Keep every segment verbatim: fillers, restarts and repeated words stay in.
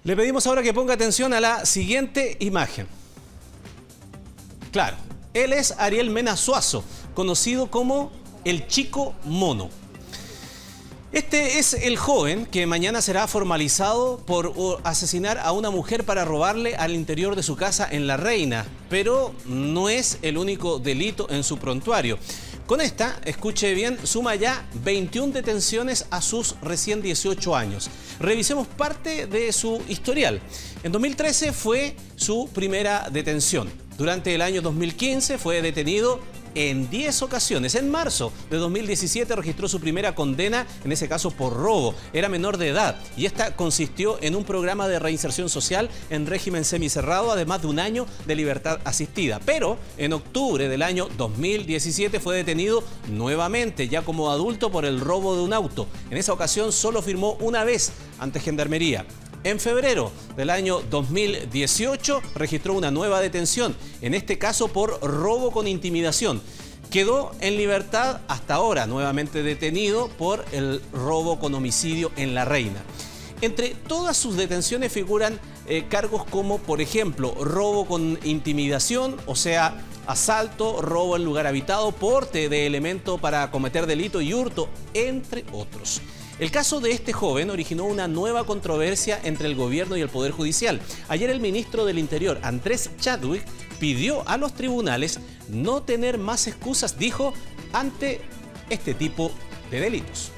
Le pedimos ahora que ponga atención a la siguiente imagen. Claro, él es Ariel Mena Suazo, conocido como el Chico Mono. Este es el joven que mañana será formalizado por asesinar a una mujer para robarle al interior de su casa en La Reina, pero no es el único delito en su prontuario. Con esta, escuche bien, suma ya veintiuna detenciones a sus recién dieciocho años. Revisemos parte de su historial. En dos mil trece fue su primera detención. Durante el año dos mil quince fue detenido en diez ocasiones. En marzo de dos mil diecisiete registró su primera condena, en ese caso por robo. Era menor de edad y esta consistió en un programa de reinserción social en régimen semicerrado, además de un año de libertad asistida. Pero en octubre del año dos mil diecisiete fue detenido nuevamente, ya como adulto, por el robo de un auto. En esa ocasión solo firmó una vez ante Gendarmería. En febrero del año dos mil dieciocho registró una nueva detención, en este caso por robo con intimidación. Quedó en libertad hasta ahora, nuevamente detenido por el robo con homicidio en La Reina. Entre todas sus detenciones figuran eh, cargos como, por ejemplo, robo con intimidación, o sea, asalto, robo en lugar habitado, porte de elemento para cometer delito y hurto, entre otros. El caso de este joven originó una nueva controversia entre el gobierno y el Poder Judicial. Ayer el ministro del Interior, Andrés Chadwick, pidió a los tribunales no tener más excusas, dijo, ante este tipo de delitos.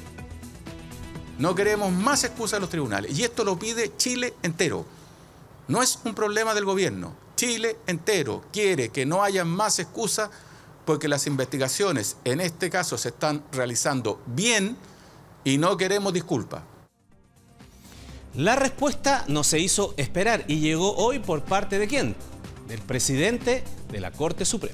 No queremos más excusas a los tribunales y esto lo pide Chile entero. No es un problema del gobierno. Chile entero quiere que no haya más excusas porque las investigaciones en este caso se están realizando bien y no queremos disculpas. La respuesta no se hizo esperar y llegó hoy por parte de ¿quién? Del presidente de la Corte Suprema.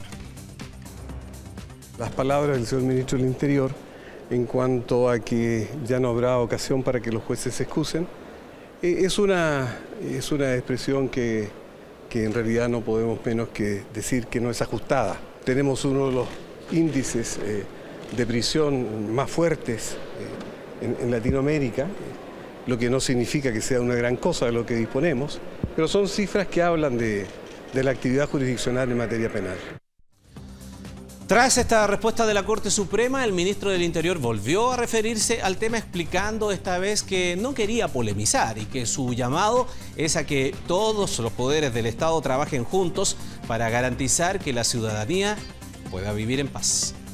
Las palabras del señor ministro del Interior en cuanto a que ya no habrá ocasión para que los jueces se excusen, es una, es una expresión que, que en realidad no podemos menos que decir que no es ajustada. Tenemos uno de los índices eh, de prisión más fuertes eh, en, en Latinoamérica, lo que no significa que sea una gran cosa de lo que disponemos, pero son cifras que hablan de, de la actividad jurisdiccional en materia penal. Tras esta respuesta de la Corte Suprema, el ministro del Interior volvió a referirse al tema explicando esta vez que no quería polemizar y que su llamado es a que todos los poderes del Estado trabajen juntos para garantizar que la ciudadanía pueda vivir en paz.